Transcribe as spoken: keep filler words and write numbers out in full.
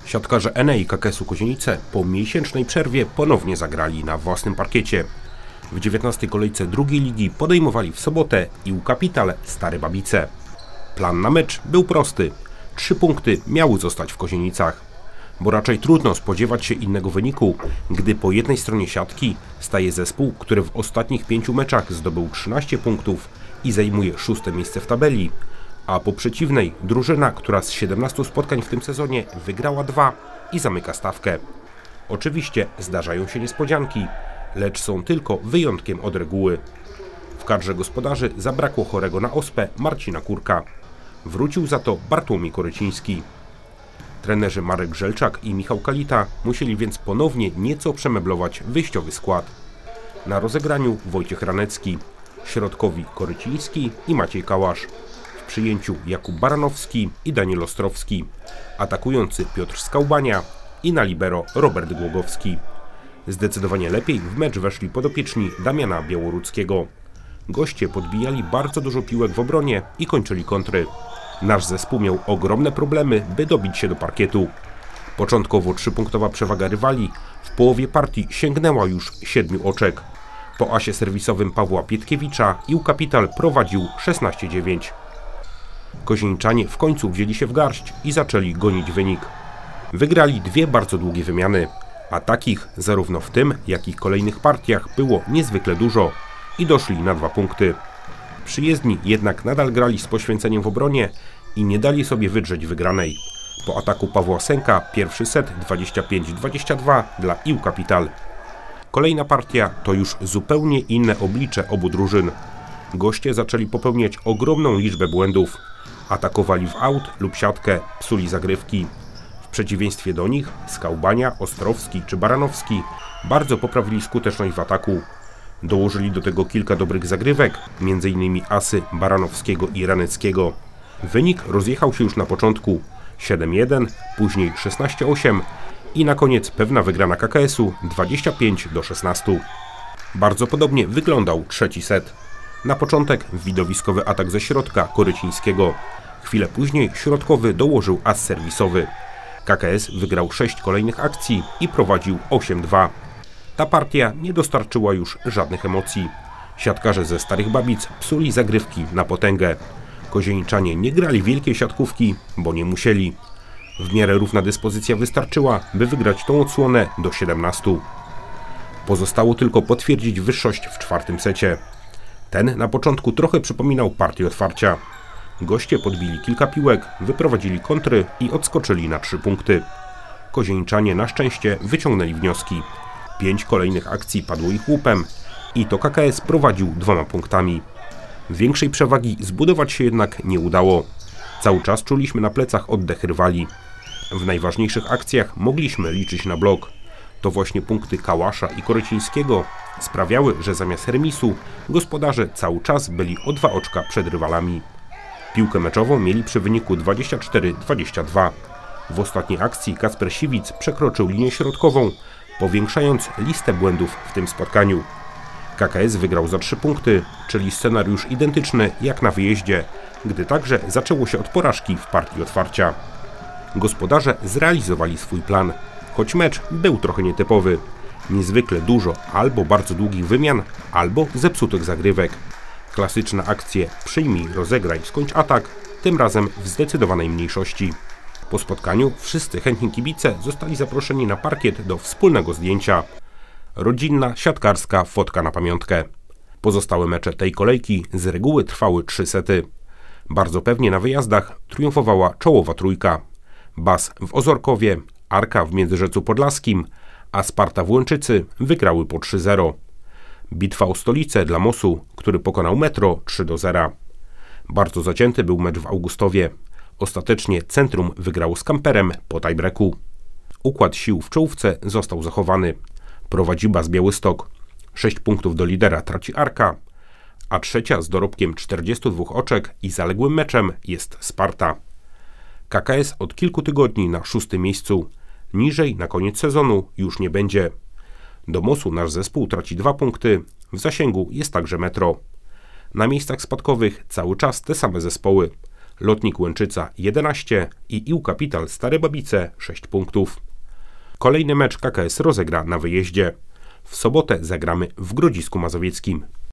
Siatkarze Enei K K S-u Kozienice po miesięcznej przerwie ponownie zagrali na własnym parkiecie. W dziewiętnastej kolejce drugiej ligi podejmowali w sobotę I U Capital Stare Babice. Plan na mecz był prosty. Trzy punkty miały zostać w Kozienicach. Bo raczej trudno spodziewać się innego wyniku, gdy po jednej stronie siatki staje zespół, który w ostatnich pięciu meczach zdobył trzynaście punktów i zajmuje szóste miejsce w tabeli, a po przeciwnej drużyna, która z siedemnastu spotkań w tym sezonie wygrała dwa i zamyka stawkę. Oczywiście zdarzają się niespodzianki, lecz są tylko wyjątkiem od reguły. W kadrze gospodarzy zabrakło chorego na ospę Marcina Kurka. Wrócił za to Bartłomiej Koryciński. Trenerzy Marek Żelczak i Michał Kalita musieli więc ponownie nieco przemeblować wyjściowy skład. Na rozegraniu Wojciech Ranecki, środkowi Koryciński i Maciej Kałasz. W przyjęciu Jakub Baranowski i Daniel Ostrowski, atakujący Piotr Skałbania i na libero Robert Głogowski. Zdecydowanie lepiej w mecz weszli podopieczni Damiana Białoruckiego. Goście podbijali bardzo dużo piłek w obronie i kończyli kontry. Nasz zespół miał ogromne problemy, by dobić się do parkietu. Początkowo trzypunktowa przewaga rywali w połowie partii sięgnęła już siedmiu oczek. Po asie serwisowym Pawła Pietkiewicza I U Capital prowadził szesnaście dziewięć. Kozieniczanie w końcu wzięli się w garść i zaczęli gonić wynik. Wygrali dwie bardzo długie wymiany, a takich zarówno w tym, jak i kolejnych partiach było niezwykle dużo i doszli na dwa punkty. Przyjezdni jednak nadal grali z poświęceniem w obronie i nie dali sobie wydrzeć wygranej. Po ataku Pawła Sęka pierwszy set dwadzieścia pięć dwadzieścia dwa dla I U Capital. Kolejna partia to już zupełnie inne oblicze obu drużyn. Goście zaczęli popełniać ogromną liczbę błędów. Atakowali w aut lub siatkę, psuli zagrywki. W przeciwieństwie do nich Skałbania, Ostrowski czy Baranowski bardzo poprawili skuteczność w ataku. Dołożyli do tego kilka dobrych zagrywek, między innymi asy Baranowskiego i Raneckiego. Wynik rozjechał się już na początku siedem jeden, później szesnaście osiem i na koniec pewna wygrana K K S-u dwadzieścia pięć do szesnastu. Bardzo podobnie wyglądał trzeci set. Na początek widowiskowy atak ze środka Korycińskiego. Chwilę później środkowy dołożył as serwisowy. K K S wygrał sześć kolejnych akcji i prowadził osiem dwa. Ta partia nie dostarczyła już żadnych emocji. Siatkarze ze Starych Babic psuli zagrywki na potęgę. Kozieniczanie nie grali wielkiej siatkówki, bo nie musieli. W miarę równa dyspozycja wystarczyła, by wygrać tą odsłonę do siedemnastu. Pozostało tylko potwierdzić wyższość w czwartym secie. Ten na początku trochę przypominał partię otwarcia. Goście podbili kilka piłek, wyprowadzili kontry i odskoczyli na trzy punkty. Kozieniczanie na szczęście wyciągnęli wnioski. Pięć kolejnych akcji padło ich łupem i to K K S prowadził dwoma punktami. Większej przewagi zbudować się jednak nie udało. Cały czas czuliśmy na plecach oddech rywali. W najważniejszych akcjach mogliśmy liczyć na blok. To właśnie punkty Kałasza i Korycińskiego sprawiały, że zamiast remisu gospodarze cały czas byli o dwa oczka przed rywalami. Piłkę meczową mieli przy wyniku dwadzieścia cztery dwadzieścia dwa. W ostatniej akcji Kacper Siwic przekroczył linię środkową, powiększając listę błędów w tym spotkaniu. K K S wygrał za trzy punkty, czyli scenariusz identyczny jak na wyjeździe, gdy także zaczęło się od porażki w partii otwarcia. Gospodarze zrealizowali swój plan, choć mecz był trochę nietypowy. Niezwykle dużo albo bardzo długich wymian, albo zepsutych zagrywek. Klasyczne akcje przyjmij, rozegraj, skończ atak, tym razem w zdecydowanej mniejszości. Po spotkaniu wszyscy chętni kibice zostali zaproszeni na parkiet do wspólnego zdjęcia. Rodzinna, siatkarska fotka na pamiątkę. Pozostałe mecze tej kolejki z reguły trwały trzy sety. Bardzo pewnie na wyjazdach triumfowała czołowa trójka. Bas w Ozorkowie, Arka w Międzyrzecu Podlaskim, a Sparta w Łęczycy wygrały po trzy zero. Bitwa o stolicę dla Mosu, który pokonał Metro trzy do zera. Bardzo zacięty był mecz w Augustowie. Ostatecznie Centrum wygrało z Kamperem po tiebreaku. Układ sił w czołówce został zachowany. Prowadzi Bas Białystok. sześć punktów do lidera traci Arka, a trzecia z dorobkiem czterdziestu dwóch oczek i zaległym meczem jest Sparta. K K S od kilku tygodni na szóstym miejscu. Niżej na koniec sezonu już nie będzie. Do Mosu nasz zespół traci dwa punkty. W zasięgu jest także Metro. Na miejscach spadkowych cały czas te same zespoły. Lotnik Łęczyca jedenaście i ił-Kapital Stare Babice sześć punktów. Kolejny mecz K K S rozegra na wyjeździe. W sobotę zagramy w Grodzisku Mazowieckim.